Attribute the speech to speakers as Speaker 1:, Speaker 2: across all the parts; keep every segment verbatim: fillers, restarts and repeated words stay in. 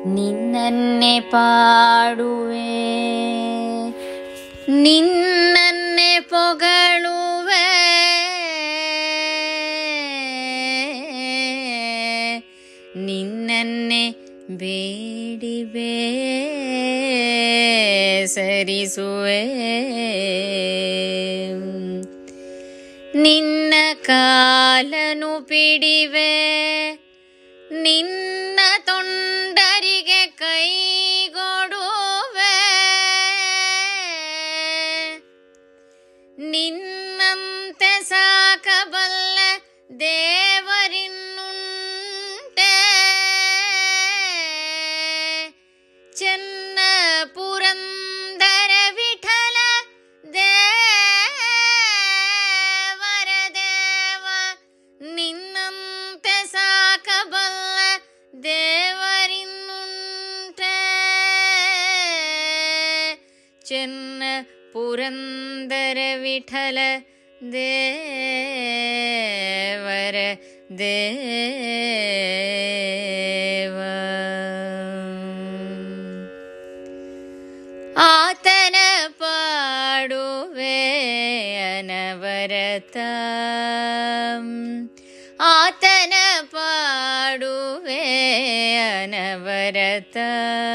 Speaker 1: ನಿನ್ನನ್ನೇ ಪಾಡುವೆ, ನಿನ್ನನ್ನೇ ಪೊಗಳುವೆ, ನಿನ್ನನ್ನೇ ಬೇಡಿ ಬೇಸರಿಸುವೆ. ನಿನ್ನ ಕಾಲನು ಪಿಡಿವೆ, ನಿನ್ನ ತೊಂಡರಿಗೆ ಕೈಗೊಡುವೆ. ನಿನ್ನಂತೆ ಸಾಕಬಲ್ಲ ದೇವರಿನ್ನುಂಟೆ, ಚೆನ್ನ ಪುರಂದರ ವಿಠಲ ದೇವರ ದೇವ. ನಿನ್ನಂತೆ ಸಾಕಬಲ್ಲ ದೇವರಿನ್ನುಂಟೆ, ಚೆನ್ನ ಪುರಂದರ ವಿಠಲ ದೇವರ ದೇವ. ಆತನ ಪಾಡುವೆ ಅನವರತ, ಆತನ ಪಾಡುವೆ ಅನವರತ.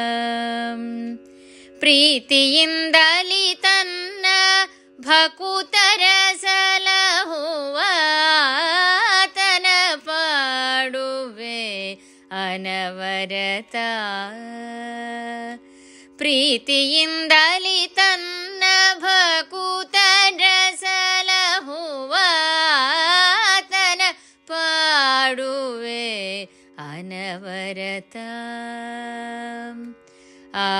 Speaker 1: ಪ್ರೀತಿಯಿಂದಲಿ ತನ್ನ ಭಕುತರ ಸಲಹುವ, ಆತನ ಪಾಡುವೆ ಅನವರತ. ಪ್ರೀತಿಯಿಂದಲಿ ತನ್ನ ಭಕುತರ ಸಲಹುವ, ಆತನ ಪಾಡುವೆ ಅನವರತ. ಆ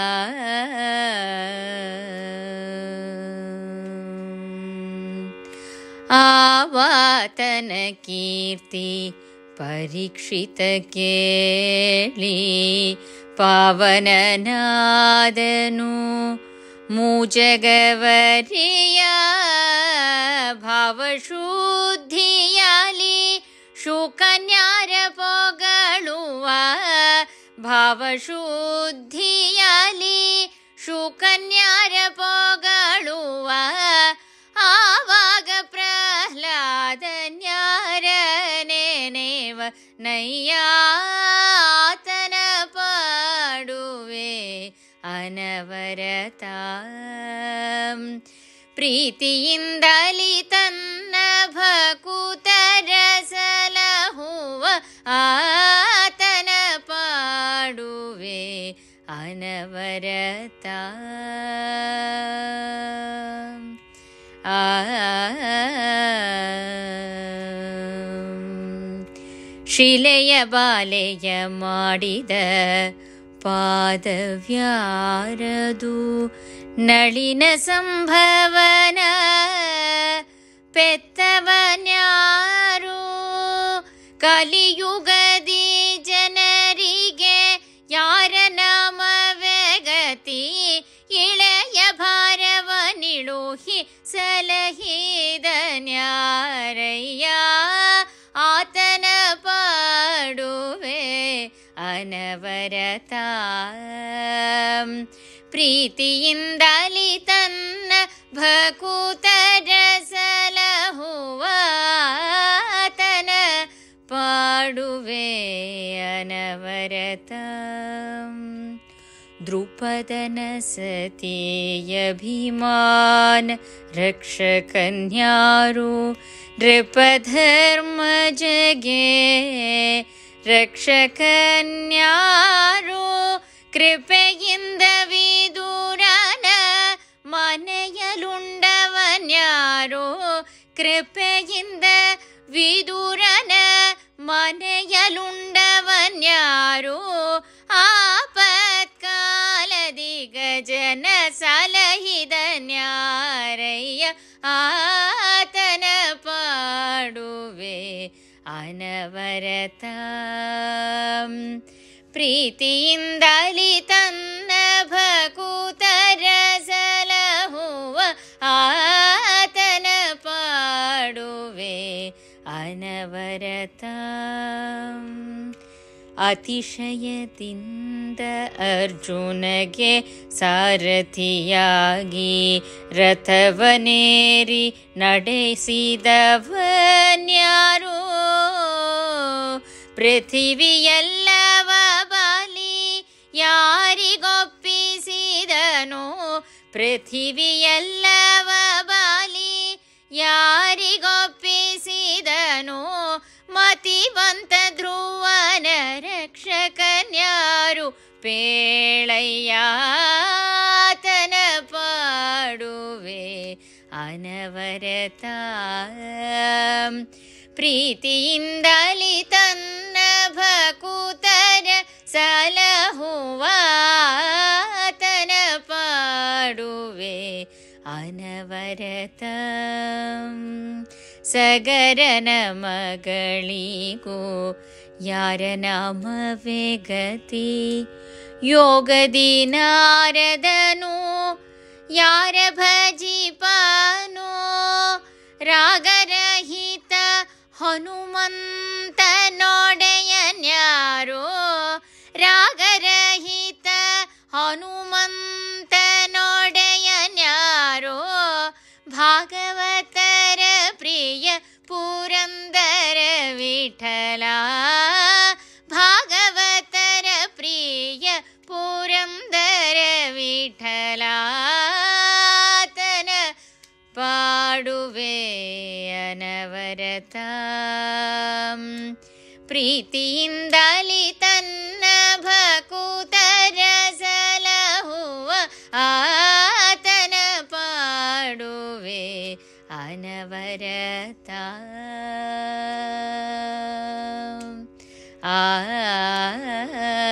Speaker 1: ಆವಾತನ ಕೀರ್ತಿ ಪರೀಕ್ಷಿತ ಕೇಳಿ, ಪಾವನನಾದನು ಮೂಜಗವರಿಯ ಭಾವಶುದ್ಧಿಯಲಿ ಶುಕನ್ಯಾರ ಪೊಗಳುವ. ಭಾವಶುದ್ಧಿಯಲಿ ಶುಕನ್ಯಾರ ಪೊಗಳುವ, ಆವಾಗ ಪ್ರಹ್ಲಾದನ್ಯಾರನೇನೇವ ನಯ್ಯಾತನ ಪಾಡುವೆ ಅನವರತ. ಪ್ರೀತಿಯಿಂದಲಿ ತನ್ನ ಭಕುತರ ಸಲಹುವ, ಆತನ ಪಾಡುವೆ ಅನವರತ. ಆ ಶಿಲೆಯ ಬಾಲೆಯ ಮಾಡಿದ ಪಾದವ್ಯಾರದು, ನಳಿನ ಸಂಭವನ ಪೆತ್ತವನ್ಯಾರು. ಕಲಿಯುಗದಿ ಜನರಿಗೆ ಯಾರ ನಾಮವೇ ಗತಿ, ಇಳೆಯ ಭಾರವನಿಳುಹಿ ಸಲಹಿದನ್ಯಾರಯ್ಯ, ಆತನ ಪಾಡುವೆ ಅನವರತ. ಪ್ರೀತಿಯಿಂದಲಿ ತನ್ನ ಭಕುತರ ಸಲಹುವ, ಆತನ ಪಾಡುವೆ ಅನವರತ. ದ್ರುಪದನ ಸತಿಯಭಿಮಾನ ರಕ್ಷಕನ್ಯಾರು, ನೃಪಧರ್ಮ ಜಗೆ ರಕ್ಷಕನ್ಯಾರು. ಕೃಪೆಯಿಂದ ವಿದುರನ ಮನೆಯಲುಂಡವನ್ಯಾರು, ಕೃಪೆಯಿಂದ ವಿದುರನ ಮನೆಯಲುಂಡವನ್ಯಾರು. ಆಪತ್ಕಾಲದಿ ಗಜನ ಸಲಹಿದನ್ಯಾರಯ್ಯ, ಆತನ ಪಾಡುವೆ ಅನವರತ. ಪ್ರೀತಿಯಿಂದಲಿ ತನ್ನ ಭಕುತರ ಸಲಹುವ, ಆತನ ಪಾಡುವೆ ಅನವರತ. ಅತಿಶಯದಿಂದ ಬಂದ ಅರ್ಜುನಗೆ ಸಾರಥಿಯಾಗಿ ರಥವನೇರಿ ನಡೆಸಿದವನ್ಯಾರು ಪೃಥಿವಿಯೆಲ್ಲವ ಬಲಿ ಯಾರಿಗೊಪ್ಪಿಸಿದನು ಪೃಥಿವಿಯೆಲ್ಲವ ಬಲಿ ಯಾರಿಗೊಪ್ಪಿಸಿದನು ಮತಿವಂತ ಧ್ರುವನ ರಕ್ಷಕನ್ಯಾರು ಪೇಳಯ್ಯಾತನ ಪಾಡುವೆ ಅನವರತ ಪ್ರೀತಿಯಿಂದಲಿ ತನ್ನ ಭಕುತರ ಸಲಹುವಾತನ ಪಾಡುವೆ ಅನವರತ ಸಗರನ ಮಗಳಿಗೂ ಯಾರ ನಾಮವೇ ಗತಿ ಯೋಗದಿ ನಾರದನು ಯಾರ ಭಜಿಪನೋ ರಾಗರಹಿತ ಹನುಮಂತ ನೋಡೆಯನ್ಯಾರೋ ರಾಗರಹಿತ ಹನುಮಂತ ನೋಡೆಯನ್ಯಾರೋ ಭಾಗವತರ ಪ್ರಿಯ ಪುರಂದರ ವಿಠಲ ಭಾಗವತರ ಪ್ರಿಯ ಪುರಂದರ ವಿಠಲಾತನ ಪಾಡುವೆ ಅನವರತ ಪ್ರೀತಿಯಿಂದಲಿ ತನ್ನ ಭಕುತರ ಸಲಹುವ ಆತನ ಪಾಡುವೆ ಅನವರತ ಆ